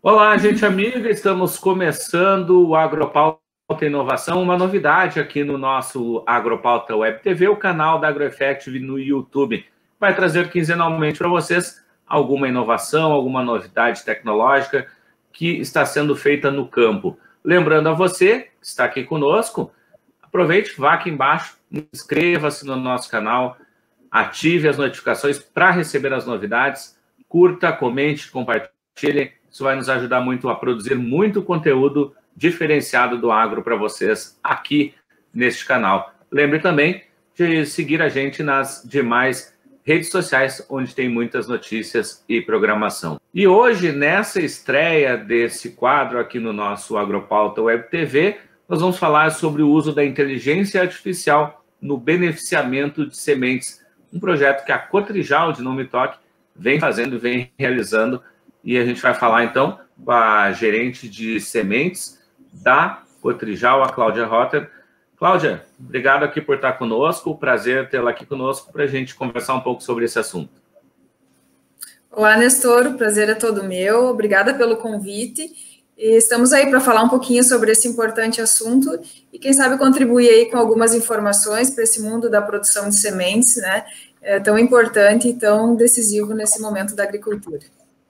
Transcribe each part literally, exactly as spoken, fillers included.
Olá, gente amiga, estamos começando o Agropauta Inovação, uma novidade aqui no nosso Agropauta Web T V, o canal da AgroEffective no YouTube. Vai trazer quinzenalmente para vocês alguma inovação, alguma novidade tecnológica que está sendo feita no campo. Lembrando a você que está aqui conosco, aproveite, vá aqui embaixo, inscreva-se no nosso canal, ative as notificações para receber as novidades, curta, comente, compartilhe. Isso vai nos ajudar muito a produzir muito conteúdo diferenciado do agro para vocês aqui neste canal. Lembre também de seguir a gente nas demais redes sociais, onde tem muitas notícias e programação. E hoje, nessa estreia desse quadro aqui no nosso Agropauta Web T V, nós vamos falar sobre o uso da inteligência artificial no beneficiamento de sementes, um projeto que a Cotrijal, de Não Me Toque, vem fazendo e vem realizando. E a gente vai falar, então, com a gerente de sementes da Cotrijal, a Cláudia Rotter. Cláudia, obrigado aqui por estar conosco. Prazer tê-la aqui conosco para a gente conversar um pouco sobre esse assunto. Olá, Nestor. O prazer é todo meu. Obrigada pelo convite. E estamos aí para falar um pouquinho sobre esse importante assunto e, quem sabe, contribuir aí com algumas informações para esse mundo da produção de sementes, né? É tão importante e tão decisivo nesse momento da agricultura.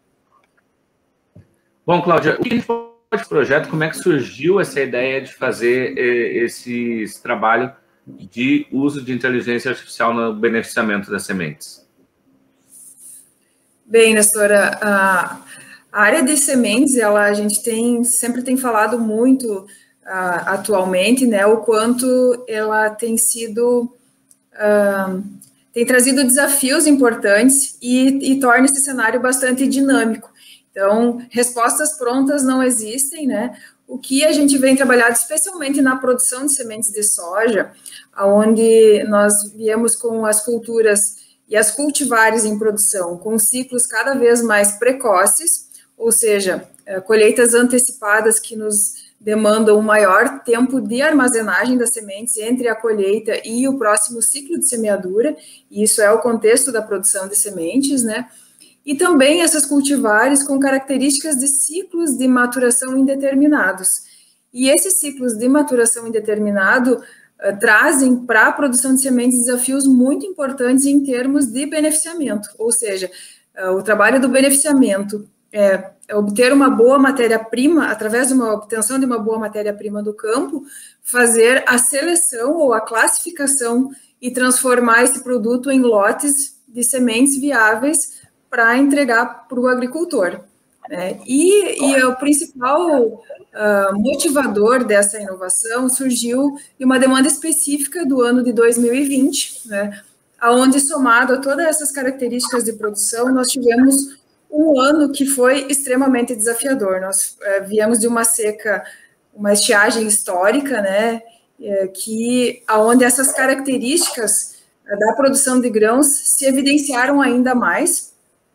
Bom, Cláudia, o que a gente pode fazer esse projeto? Como é que surgiu essa ideia de fazer eh, esse, esse trabalho de uso de inteligência artificial no beneficiamento das sementes? Bem, Nestora, a, a área de sementes, ela, a gente tem, sempre tem falado muito uh, atualmente, né, o quanto ela tem sido, uh, tem trazido desafios importantes e, e torna esse cenário bastante dinâmico. Então, respostas prontas não existem, né? O que a gente vem trabalhando, especialmente na produção de sementes de soja, onde nós viemos com as culturas e as cultivares em produção, com ciclos cada vez mais precoces, ou seja, colheitas antecipadas que nos demandam um maior tempo de armazenagem das sementes entre a colheita e o próximo ciclo de semeadura, e isso é o contexto da produção de sementes, né? E também essas cultivares com características de ciclos de maturação indeterminados. E esses ciclos de maturação indeterminado uh, trazem para a produção de sementes desafios muito importantes em termos de beneficiamento, ou seja, uh, o trabalho do beneficiamento é, é obter uma boa matéria-prima, através de uma obtenção de uma boa matéria-prima do campo, fazer a seleção ou a classificação e transformar esse produto em lotes de sementes viáveis para entregar para o agricultor. Né? E, e o principal uh, motivador dessa inovação surgiu de uma demanda específica do ano de dois mil e vinte, né? Onde, somado a todas essas características de produção, nós tivemos um ano que foi extremamente desafiador. Nós uh, viemos de uma seca, uma estiagem histórica, né? Uh, que, onde essas características uh, da produção de grãos se evidenciaram ainda mais.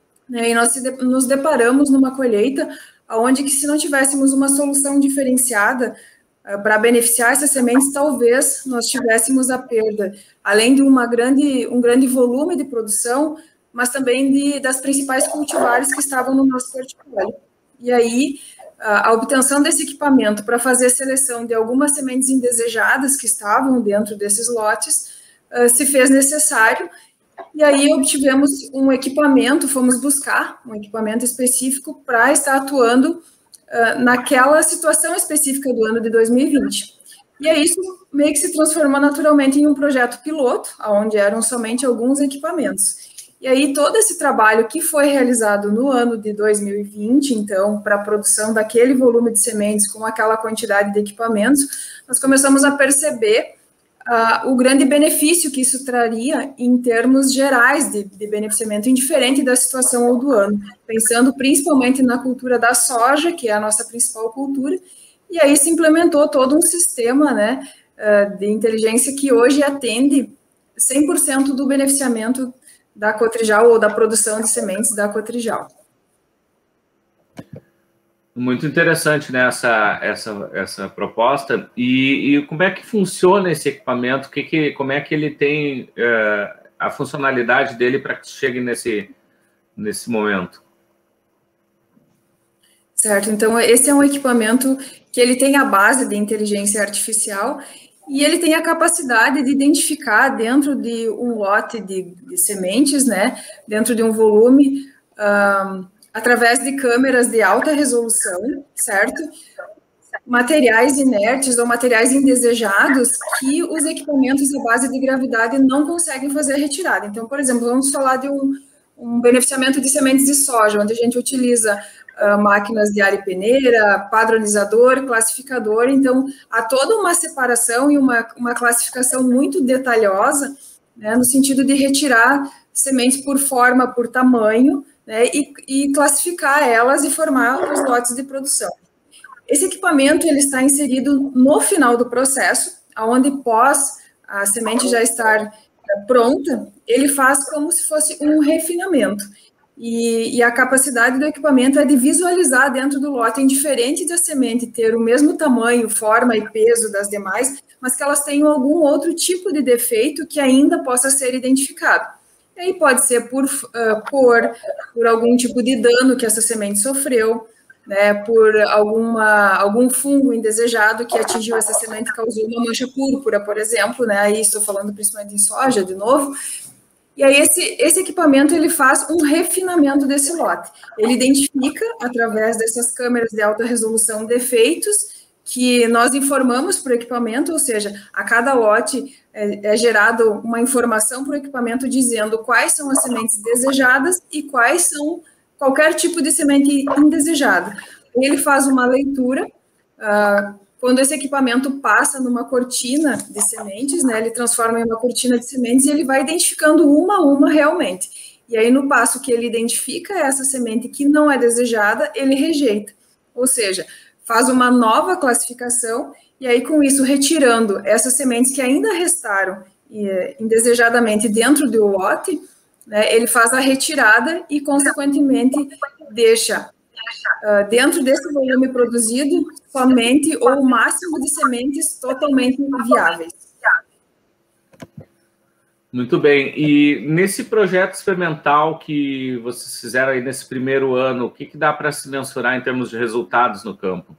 E nós nos deparamos numa colheita onde, que se não tivéssemos uma solução diferenciada uh, para beneficiar essas sementes, talvez nós tivéssemos a perda, além de uma grande, um grande volume de produção, mas também de, das principais cultivares que estavam no nosso portfólio. E aí, uh, a obtenção desse equipamento para fazer a seleção de algumas sementes indesejadas que estavam dentro desses lotes uh, se fez necessário. E aí obtivemos um equipamento, fomos buscar um equipamento específico para estar atuando uh, naquela situação específica do ano de dois mil e vinte. E aí isso meio que se transformou naturalmente em um projeto piloto, onde eram somente alguns equipamentos. E aí todo esse trabalho que foi realizado no ano de dois mil e vinte, então, para a produção daquele volume de sementes com aquela quantidade de equipamentos, nós começamos a perceber Uh, o grande benefício que isso traria em termos gerais de, de beneficiamento, indiferente da situação ou do ano, pensando principalmente na cultura da soja, que é a nossa principal cultura, e aí se implementou todo um sistema, né, uh, de inteligência que hoje atende cem por cento do beneficiamento da Cotrijal ou da produção de sementes da Cotrijal. Muito interessante, né, essa, essa, essa proposta. E, e como é que funciona esse equipamento? Que que, como é que ele tem uh, a funcionalidade dele para que chegue nesse, nesse momento? Certo, então esse é um equipamento que ele tem a base de inteligência artificial e ele tem a capacidade de identificar dentro de um lote de, de sementes, né, dentro de um volume, um, através de câmeras de alta resolução, certo? Materiais inertes ou materiais indesejados que os equipamentos à base de gravidade não conseguem fazer a retirada. Então, por exemplo, vamos falar de um, um beneficiamento de sementes de soja, onde a gente utiliza uh, máquinas de área e peneira, padronizador, classificador. Então, há toda uma separação e uma, uma classificação muito detalhosa, né, no sentido de retirar sementes por forma, por tamanho, né, e, e classificar elas e formar os lotes de produção. Esse equipamento ele está inserido no final do processo, onde pós a semente já estar pronta, ele faz como se fosse um refinamento. E, e a capacidade do equipamento é de visualizar dentro do lote, indiferente da semente ter o mesmo tamanho, forma e peso das demais, mas que elas tenham algum outro tipo de defeito que ainda possa ser identificado. E aí pode ser por uh, cor, por algum tipo de dano que essa semente sofreu, né, por alguma, algum fungo indesejado que atingiu essa semente e causou uma mancha púrpura, por exemplo, né, aí estou falando principalmente em soja, de novo, e aí esse, esse equipamento, ele faz um refinamento desse lote, ele identifica, através dessas câmeras de alta resolução, defeitos que nós informamos para o equipamento, ou seja, a cada lote é, é gerado uma informação para o equipamento dizendo quais são as sementes desejadas e quais são qualquer tipo de semente indesejada. Ele faz uma leitura, uh, quando esse equipamento passa numa cortina de sementes, né, ele transforma em uma cortina de sementes e ele vai identificando uma a uma realmente. E aí, no passo que ele identifica essa semente que não é desejada, ele rejeita. Ou seja, faz uma nova classificação e aí, com isso, retirando essas sementes que ainda restaram eh, indesejadamente dentro do lote, né, ele faz a retirada e, consequentemente, deixa uh, dentro desse volume produzido somente ou o máximo de sementes totalmente viáveis. Muito bem. E nesse projeto experimental que vocês fizeram aí nesse primeiro ano, o que, que dá para se mensurar em termos de resultados no campo?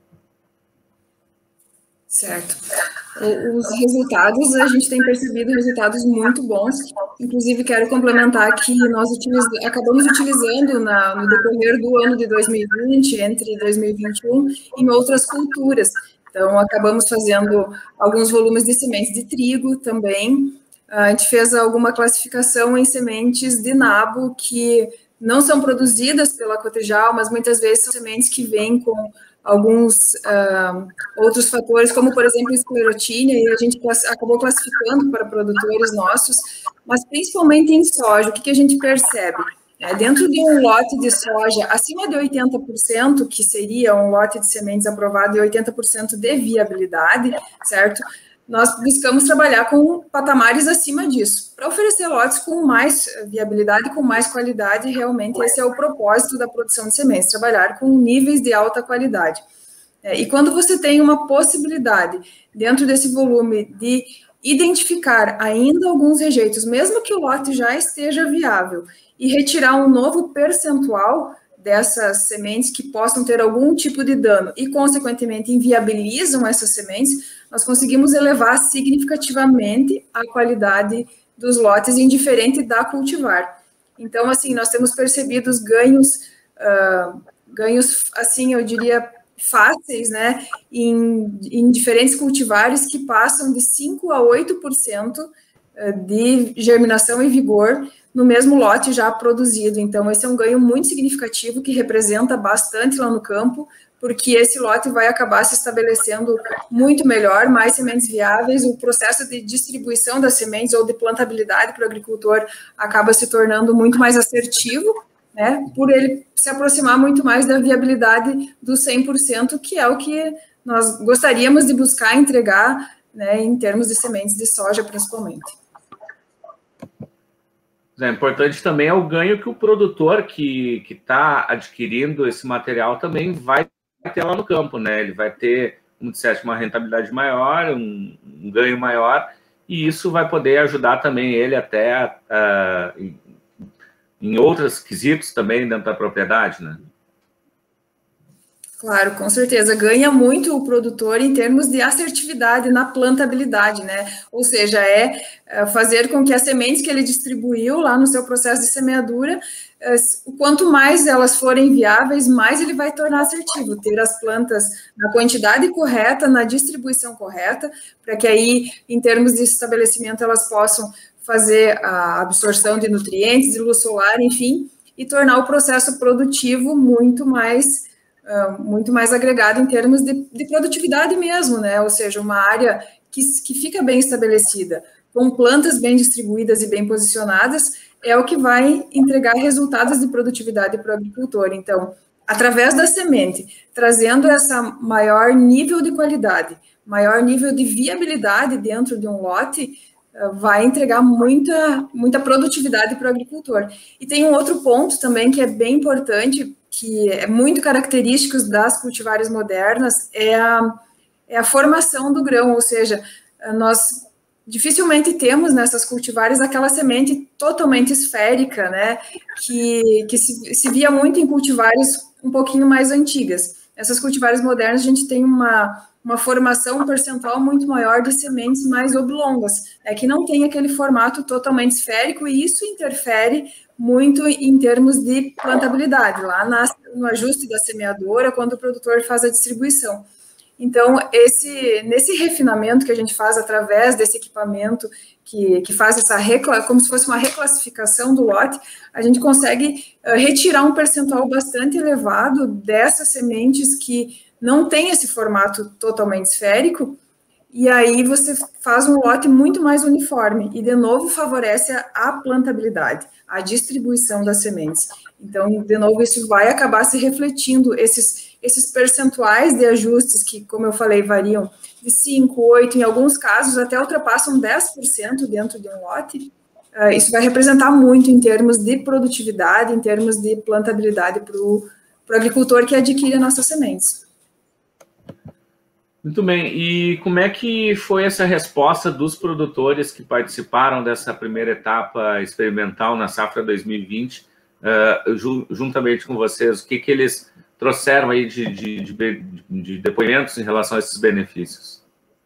Certo. Os resultados, a gente tem percebido resultados muito bons. Inclusive, quero complementar que nós utiliz... acabamos utilizando na, no decorrer do ano de dois mil e vinte, entre dois mil e vinte e um, em outras culturas. Então, acabamos fazendo alguns volumes de sementes de trigo também. A gente fez alguma classificação em sementes de nabo que não são produzidas pela Cotrijal, mas muitas vezes são sementes que vêm com alguns uh, outros fatores, como, por exemplo, esclerotínia, e a gente class- acabou classificando para produtores nossos, mas principalmente em soja, o que, que a gente percebe? É, dentro de um lote de soja acima de oitenta por cento, que seria um lote de sementes aprovado e oitenta por cento de viabilidade, certo? Nós buscamos trabalhar com patamares acima disso, para oferecer lotes com mais viabilidade, com mais qualidade, realmente esse é o propósito da produção de sementes, trabalhar com níveis de alta qualidade. É, e quando você tem uma possibilidade, dentro desse volume, de identificar ainda alguns rejeitos, mesmo que o lote já esteja viável, e retirar um novo percentual dessas sementes que possam ter algum tipo de dano e, consequentemente, inviabilizam essas sementes, nós conseguimos elevar significativamente a qualidade dos lotes, indiferente da cultivar. Então, assim, nós temos percebido os ganhos, uh, ganhos, assim, eu diria, fáceis, né, em, em diferentes cultivares que passam de cinco a oito por cento de germinação e vigor no mesmo lote já produzido. Então, esse é um ganho muito significativo que representa bastante lá no campo, porque esse lote vai acabar se estabelecendo muito melhor, mais sementes viáveis, o processo de distribuição das sementes ou de plantabilidade para o agricultor acaba se tornando muito mais assertivo, né, por ele se aproximar muito mais da viabilidade do cem por cento, que é o que nós gostaríamos de buscar entregar, né, em termos de sementes de soja, principalmente. É importante também é o ganho que o produtor que está adquirindo esse material também vai ter lá no campo, né? Ele vai ter, como disseste, uma rentabilidade maior, um, um ganho maior, e isso vai poder ajudar também ele até uh, em, em outros quesitos também dentro da propriedade, né? Claro, com certeza, ganha muito o produtor em termos de assertividade na plantabilidade, né? Ou seja, é fazer com que as sementes que ele distribuiu lá no seu processo de semeadura, o quanto mais elas forem viáveis, mais ele vai tornar assertivo, ter as plantas na quantidade correta, na distribuição correta, para que aí, em termos de estabelecimento, elas possam fazer a absorção de nutrientes, de luz solar, enfim, e tornar o processo produtivo muito mais Uh, muito mais agregado em termos de, de produtividade mesmo, né? Ou seja, uma área que, que fica bem estabelecida, com plantas bem distribuídas e bem posicionadas, é o que vai entregar resultados de produtividade para o agricultor. Então, através da semente, trazendo essa maior nível de qualidade, maior nível de viabilidade dentro de um lote, uh, vai entregar muita, muita produtividade para o agricultor. E tem um outro ponto também que é bem importante, que é muito característico das cultivares modernas, é a, é a formação do grão, ou seja, nós dificilmente temos nessas cultivares aquela semente totalmente esférica, né, que, que se, se via muito em cultivares um pouquinho mais antigas. Essas cultivares modernas, a gente tem uma, uma formação, um percentual muito maior de sementes mais oblongas, é que não tem aquele formato totalmente esférico, e isso interfere muito em termos de plantabilidade, lá na, no ajuste da semeadora, quando o produtor faz a distribuição. Então, esse, nesse refinamento que a gente faz através desse equipamento, que, que faz essa, como se fosse uma reclassificação do lote, a gente consegue uh, retirar um percentual bastante elevado dessas sementes que não tem esse formato totalmente esférico, e aí você faz um lote muito mais uniforme, e de novo favorece a, a plantabilidade, a distribuição das sementes. Então, de novo, isso vai acabar se refletindo, esses, esses percentuais de ajustes que, como eu falei, variam de cinco, oito, em alguns casos até ultrapassam dez por cento dentro de um lote. Uh, isso vai representar muito em termos de produtividade, em termos de plantabilidade para o agricultor que adquire as nossas sementes. Muito bem, e como é que foi essa resposta dos produtores que participaram dessa primeira etapa experimental na safra dois mil e vinte, uh, juntamente com vocês? O que, que eles trouxeram aí de, de, de, de depoimentos em relação a esses benefícios?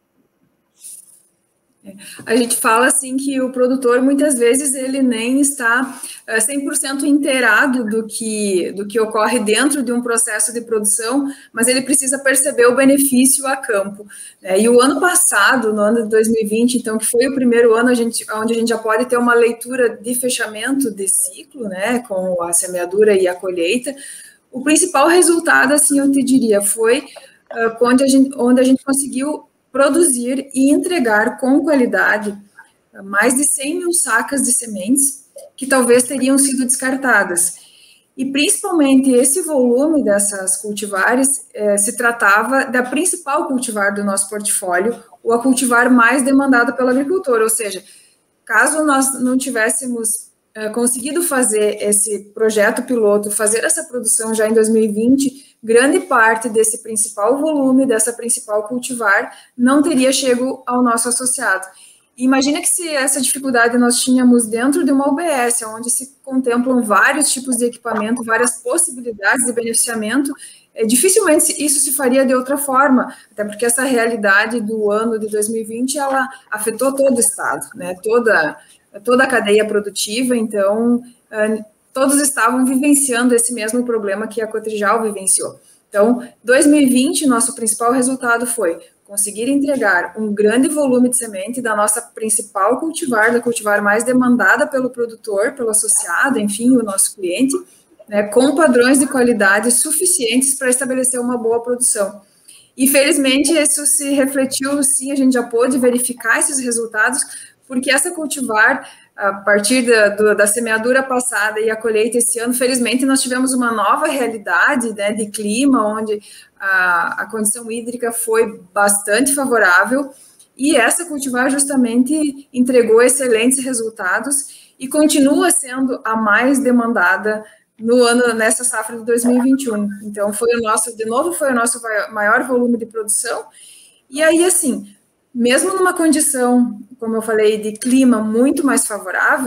A gente fala assim que o produtor, muitas vezes, ele nem está cem por cento inteirado do que, do que ocorre dentro de um processo de produção, mas ele precisa perceber o benefício a campo. E o ano passado, no ano de dois mil e vinte, então, que foi o primeiro ano a gente, onde a gente já pode ter uma leitura de fechamento de ciclo, né, com a semeadura e a colheita, o principal resultado, assim, eu te diria, foi uh, onde, a gente, onde a gente conseguiu produzir e entregar com qualidade mais de cem mil sacas de sementes que talvez teriam sido descartadas. E principalmente esse volume dessas cultivares eh, se tratava da principal cultivar do nosso portfólio, ou a cultivar mais demandada pelo agricultor, ou seja, caso nós não tivéssemos eh, conseguido fazer esse projeto piloto, fazer essa produção já em dois mil e vinte, grande parte desse principal volume, dessa principal cultivar, não teria chego ao nosso associado. Imagina que se essa dificuldade nós tínhamos dentro de uma U B S, onde se contemplam vários tipos de equipamento, várias possibilidades de beneficiamento, é, dificilmente isso se faria de outra forma, até porque essa realidade do ano de dois mil e vinte, ela afetou todo o estado, né, toda, toda a cadeia produtiva, então... todos estavam vivenciando esse mesmo problema que a Cotrijal vivenciou. Então, dois mil e vinte, nosso principal resultado foi conseguir entregar um grande volume de semente da nossa principal cultivar, da cultivar mais demandada pelo produtor, pelo associado, enfim, o nosso cliente, né, com padrões de qualidade suficientes para estabelecer uma boa produção. E, felizmente, isso se refletiu, sim, a gente já pôde verificar esses resultados, porque essa cultivar, a partir da, do, da semeadura passada e a colheita esse ano, felizmente, nós tivemos uma nova realidade, né, de clima, onde a, a condição hídrica foi bastante favorável, e essa cultivar justamente entregou excelentes resultados e continua sendo a mais demandada no ano, nessa safra de dois mil e vinte e um. Então, foi o nosso, de novo, foi o nosso maior volume de produção. E aí, assim, mesmo numa condição, como eu falei, de clima muito mais favorável,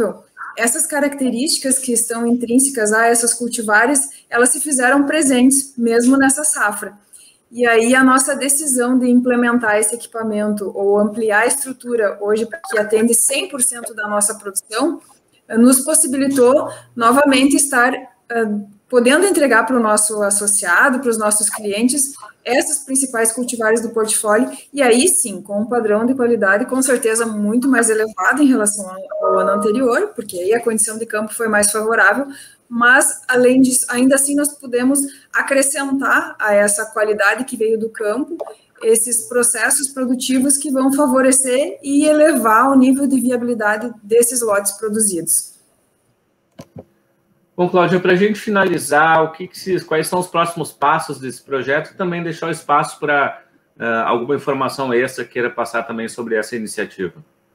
essas características que estão intrínsecas a essas cultivares, elas se fizeram presentes mesmo nessa safra. E aí a nossa decisão de implementar esse equipamento ou ampliar a estrutura hoje para que atende cem por cento da nossa produção, nos possibilitou novamente estar uh, podendo entregar para o nosso associado, para os nossos clientes, essas principais cultivares do portfólio, e aí sim, com um padrão de qualidade com certeza muito mais elevado em relação ao ano anterior, porque aí a condição de campo foi mais favorável, mas, além disso, ainda assim nós pudemos acrescentar a essa qualidade que veio do campo, esses processos produtivos que vão favorecer e elevar o nível de viabilidade desses lotes produzidos. Bom, Cláudia, para a gente finalizar, o que, que se, quais são os próximos passos desse projeto e também deixar o espaço para uh, alguma informação extra queira passar também sobre essa iniciativa.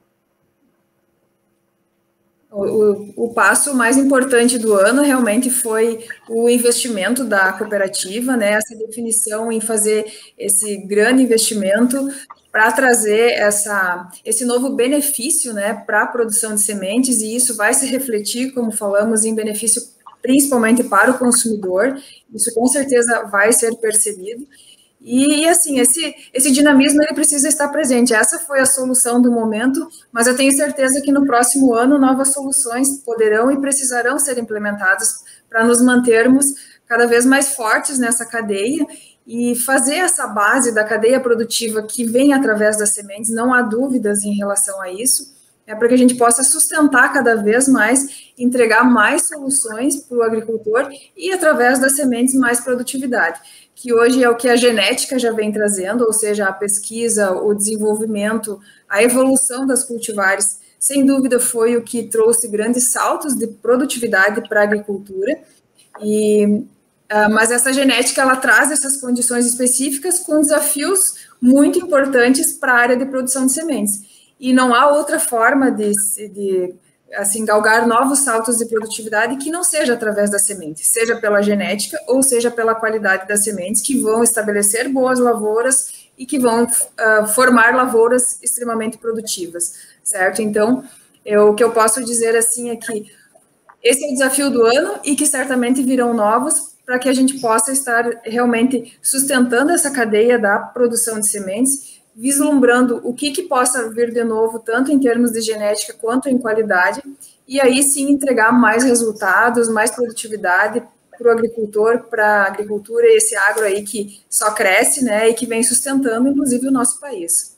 O, o passo mais importante do ano realmente foi o investimento da cooperativa, né, essa definição em fazer esse grande investimento para trazer essa, esse novo benefício, né, para a produção de sementes, e isso vai se refletir, como falamos, em benefício principalmente para o consumidor, isso com certeza vai ser percebido. E, assim, esse, esse dinamismo ele precisa estar presente. Essa foi a solução do momento, mas eu tenho certeza que no próximo ano novas soluções poderão e precisarão ser implementadas para nos mantermos cada vez mais fortes nessa cadeia e fazer essa base da cadeia produtiva que vem através das sementes, não há dúvidas em relação a isso, é para que a gente possa sustentar cada vez mais, entregar mais soluções para o agricultor e, através das sementes, mais produtividade, que hoje é o que a genética já vem trazendo, ou seja, a pesquisa, o desenvolvimento, a evolução das cultivares, sem dúvida foi o que trouxe grandes saltos de produtividade para a agricultura, e, uh, mas essa genética ela traz essas condições específicas com desafios muito importantes para a área de produção de sementes. E não há outra forma de, de assim, galgar novos saltos de produtividade que não seja através da semente, seja pela genética ou seja pela qualidade das sementes, que vão estabelecer boas lavouras e que vão uh, formar lavouras extremamente produtivas, certo? Então, eu, o que eu posso dizer assim é que esse é o desafio do ano e que certamente virão novos para que a gente possa estar realmente sustentando essa cadeia da produção de sementes, vislumbrando o que, que possa vir de novo, tanto em termos de genética quanto em qualidade, e aí sim entregar mais resultados, mais produtividade para o agricultor, para a agricultura e esse agro aí que só cresce, né, e que vem sustentando, inclusive, o nosso país.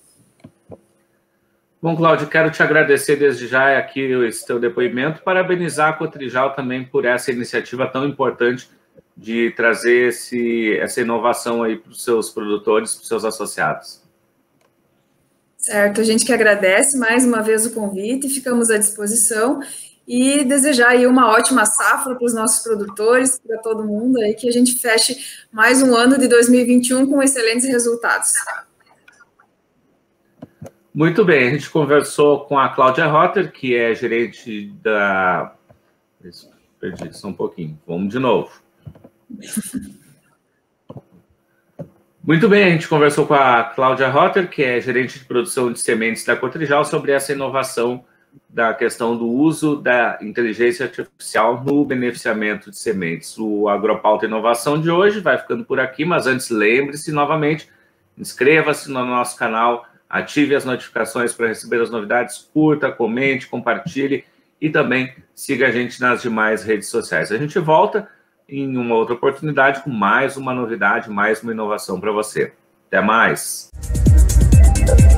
Bom, Cláudio, quero te agradecer desde já aqui esse teu depoimento, parabenizar a Cotrijal também por essa iniciativa tão importante de trazer esse, essa inovação aí para os seus produtores, para os seus associados. Certo, a gente que agradece mais uma vez o convite, ficamos à disposição e desejar aí uma ótima safra para os nossos produtores, para todo mundo aí, que a gente feche mais um ano de dois mil e vinte e um com excelentes resultados. Muito bem, a gente conversou com a Cláudia Rotter, que é gerente da... Perdi só um pouquinho, vamos de novo. Muito bem, a gente conversou com a Cláudia Rotter, que é gerente de produção de sementes da Cotrijal, sobre essa inovação da questão do uso da inteligência artificial no beneficiamento de sementes. O Agropauta Inovação de hoje vai ficando por aqui, mas antes lembre-se novamente, inscreva-se no nosso canal, ative as notificações para receber as novidades, curta, comente, compartilhe e também siga a gente nas demais redes sociais. A gente volta em uma outra oportunidade com mais uma novidade, mais uma inovação para você. Até mais!